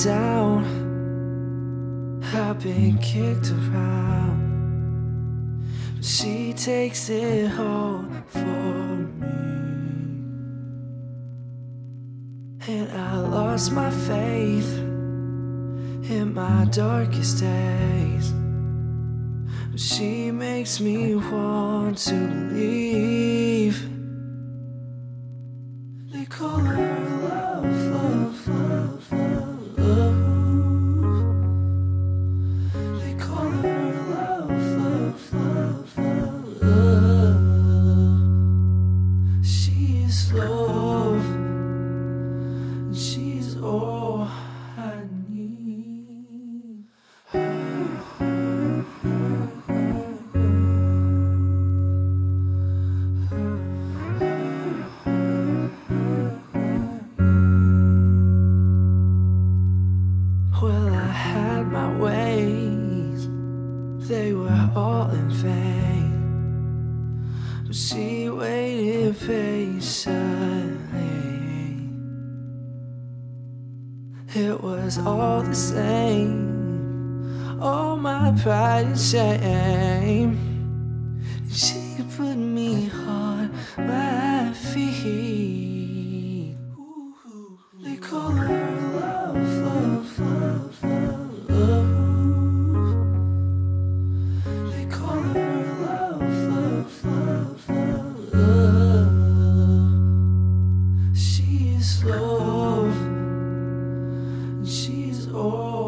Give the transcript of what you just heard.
down, I've been kicked around, but she takes it all for me. And I lost my faith in my darkest days, but she makes me want to leave. They call her love, love, love, love, love. They call her love, love, love, love, love. She is love, and she's all I need. Well, I had my ways, they were all in vain, but she waited patiently. It was all the same, all my pride and shame. She put me on my feet. They call her love, love, love, love, love. They call her love, love, love, love, love. She is love, and she's all